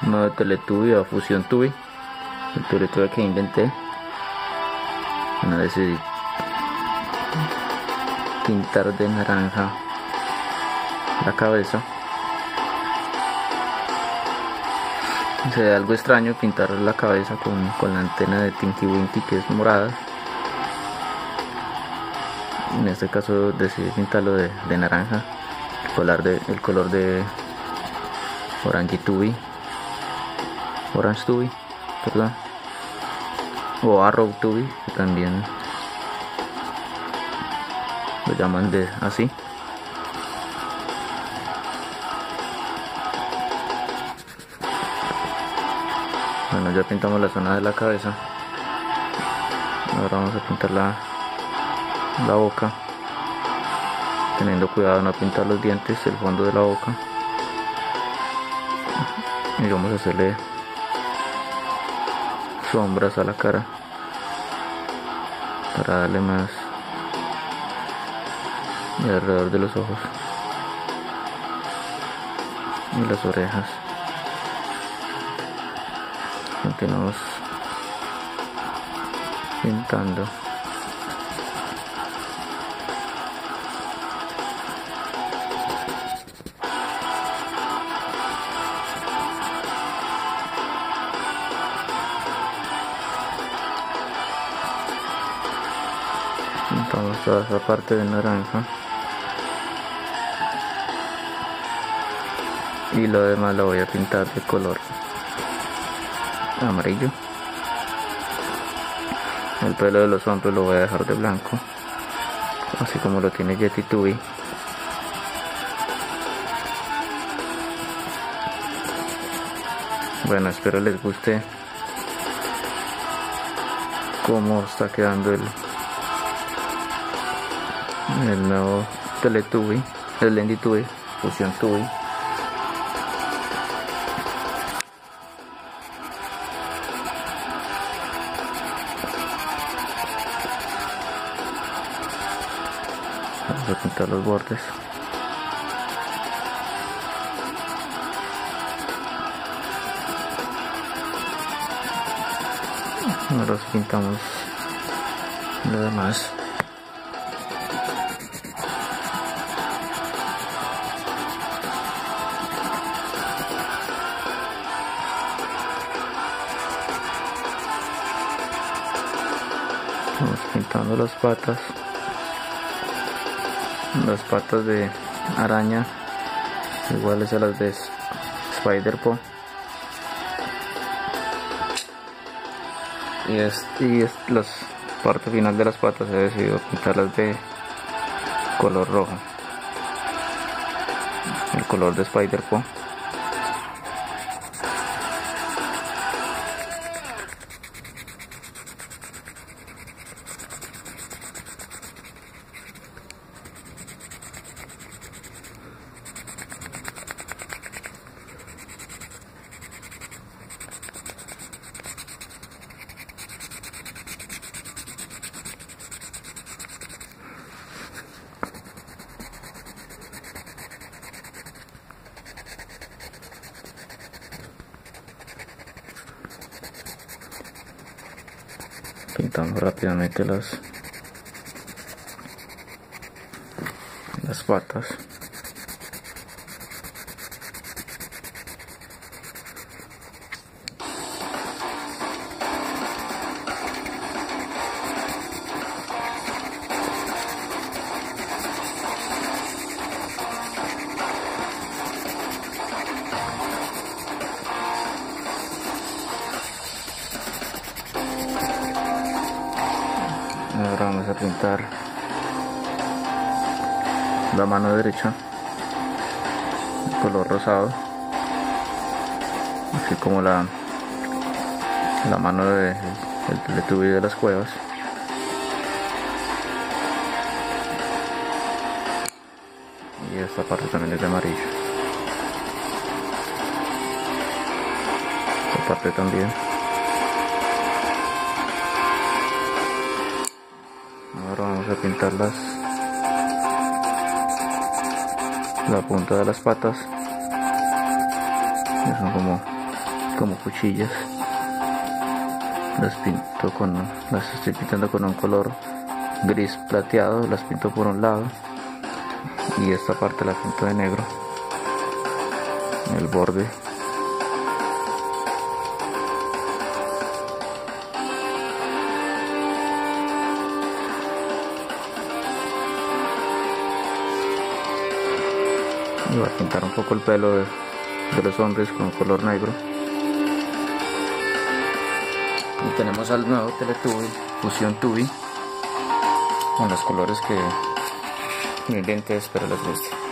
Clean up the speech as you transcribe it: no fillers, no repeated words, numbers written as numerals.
uno de Teletubby o Fusión Tubby, el Teletubby que inventé. Bueno, decidí pintar de naranja la cabeza. Se ve algo extraño pintar la cabeza con la antena de Tinky Winky, que es morada. En este caso decidí pintarlo de naranja, el color de Orange Tubby, perdón, o Arrow Tubby, que también lo llaman así. Bueno, ya pintamos la zona de la cabeza. Ahora vamos a pintar la boca, teniendo cuidado de no pintar los dientes, el fondo de la boca. Y vamos a hacerle sombras a la cara para darle más alrededor de los ojos y las orejas. Continuamos pintando. Pintamos toda esa parte de naranja y lo demás lo voy a pintar de color amarillo. El pelo de los hombros lo voy a dejar de blanco, así como lo tiene Yeti Tubby. Bueno, espero les guste cómo está quedando el nuevo Teletubby, el Lendy Tubby, Fusión Tubby. Vamos a pintar los bordes. Ahora pintamos lo demás. Vamos pintando las patas de araña iguales a las de Spider-Po, y la parte final de las patas he decidido pintarlas de color rojo, el color de Spider-Po. Pintamos rápidamente las patas. Ahora vamos a pintar la mano derecha de color rosado, así como la mano del Teletubby de las cuevas. Y esta parte también es de amarillo. Esta parte también. Ahora vamos a pintar la punta de las patas, que son como como cuchillas. Las estoy pintando con un color gris plateado, las pinto por un lado y esta parte la pinto de negro, el borde. Y voy a pintar un poco el pelo de los hombres con color negro. Y tenemos al nuevo Teletubby, Fusión Tubby, con los colores que mi lente espero les guste.